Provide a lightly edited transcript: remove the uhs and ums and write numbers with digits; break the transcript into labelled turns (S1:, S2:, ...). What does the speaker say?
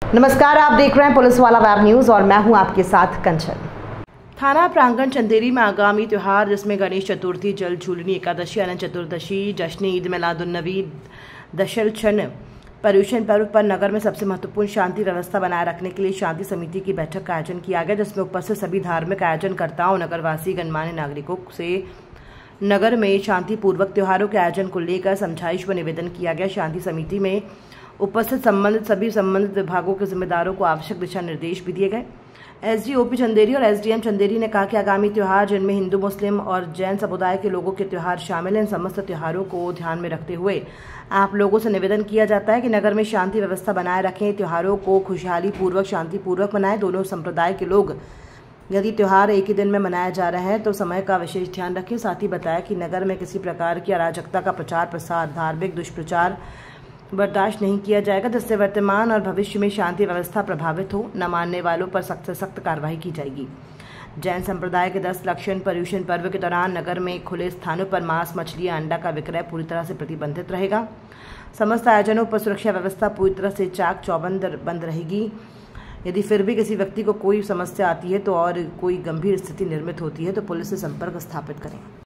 S1: नमस्कार, आप देख रहे हैं पुलिस वाला वेब न्यूज और मैं हूं आपके साथ कंचन। थाना प्रांगण चंदेरी में आगामी त्योहार जिसमें गणेश चतुर्थी, जल झूलनी एकादशी, अनंत चतुर्दशी, जश्न ईद मिलादुन्नबी, दशलक्षण पर्युषण पर्व पर नगर में सबसे महत्वपूर्ण शांति व्यवस्था बनाए रखने के लिए शांति समिति की बैठक का आयोजन किया गया, जिसमें उपस्थित सभी धार्मिक आयोजनकर्ताओं, नगरवासी, गणमान्य नागरिकों से नगर में शांतिपूर्वक त्योहारों के आयोजन को लेकर समझाइश व निवेदन किया गया। शांति समिति में उपस्थित सभी संबंधित विभागों के जिम्मेदारों को आवश्यक दिशा निर्देश भी दिए गए। एसडीओपी चंदेरी और एसडीएम चंदेरी ने कहा कि आगामी त्योहार जिनमें हिंदू, मुस्लिम और जैन समुदाय के लोगों के त्योहार शामिल हैं, इन समस्त त्योहारों को ध्यान में रखते हुए आप लोगों से निवेदन किया जाता है कि नगर में शांति व्यवस्था बनाए रखें, त्योहारों को खुशहाली पूर्वक, शांतिपूर्वक मनाएं। दोनों संप्रदाय के लोग यदि त्योहार एक ही दिन में मनाया जा रहा है तो समय का विशेष ध्यान रखें। साथ ही बताया कि नगर में किसी प्रकार की अराजकता का प्रचार प्रसार, धार्मिक दुष्प्रचार बर्दाश्त नहीं किया जाएगा, जिससे वर्तमान और भविष्य में शांति व्यवस्था प्रभावित हो। न मानने वालों पर सख्त से सख्त कार्रवाई की जाएगी। जैन संप्रदाय के 10 लक्षण पर्युषण पर्व के दौरान नगर में खुले स्थानों पर मांस, मछली, अंडा का विक्रय पूरी तरह से प्रतिबंधित रहेगा। समस्त आयोजनों पर सुरक्षा व्यवस्था पूरी तरह से चाक चौबंद बंद रहेगी। यदि फिर भी किसी व्यक्ति को कोई समस्या आती है तो और कोई गंभीर स्थिति निर्मित होती है तो पुलिस से संपर्क स्थापित करें।